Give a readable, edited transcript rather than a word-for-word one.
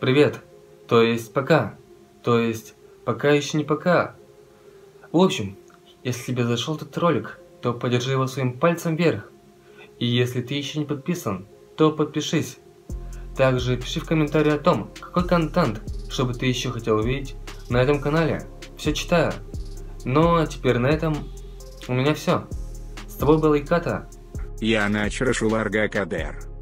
привет, то есть пока, то есть пока еще не пока. В общем, если тебе зашел этот ролик, то поддержи его своим пальцем вверх. И если ты еще не подписан, то подпишись. Также пиши в комментарии о том, какой контент, чтобы ты еще хотел увидеть на этом канале. Все читаю. Ну а теперь на этом у меня все. С тобой был Иката. Я Начар Шуларга Кадер.